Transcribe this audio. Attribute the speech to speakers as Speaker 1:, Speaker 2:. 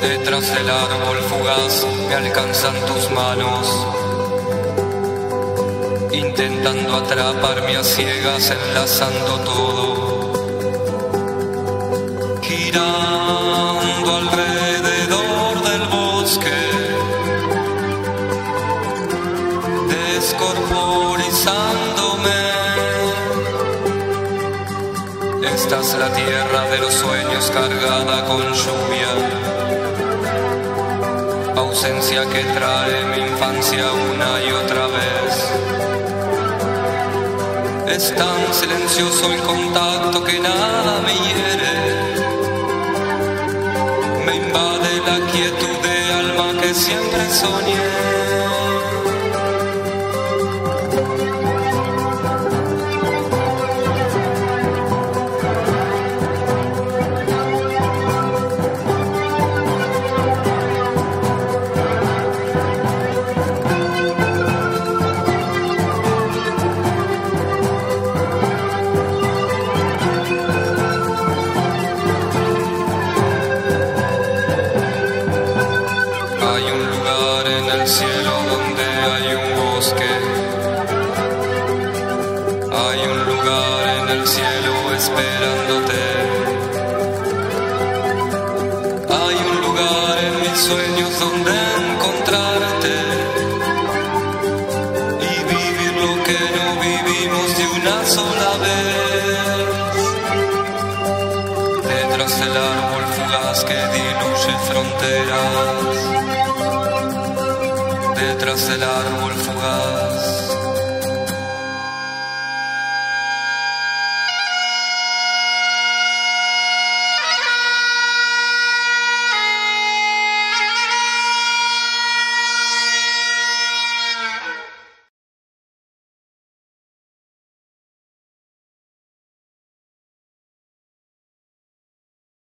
Speaker 1: Detrás del árbol fugaz me alcanzan tus manos, intentando atraparme a ciegas, enlazando todo, girando alrededor del bosque, descorporizándome. Esta es la tierra de los sueños cargada con lluvia, ausencia que trae mi infancia una y otra vez. Es tan silencioso el contacto que nada me hiere, me invade la quietud de alma que siempre soñé. Hay un lugar en el cielo donde hay un bosque. Hay un lugar en el cielo esperándote. Hay un lugar en mis sueños donde encontrarte y vivir lo que no vivimos de una sola vez. Detrás del árbol fugaz que diluye fronteras, detrás del árbol fugaz.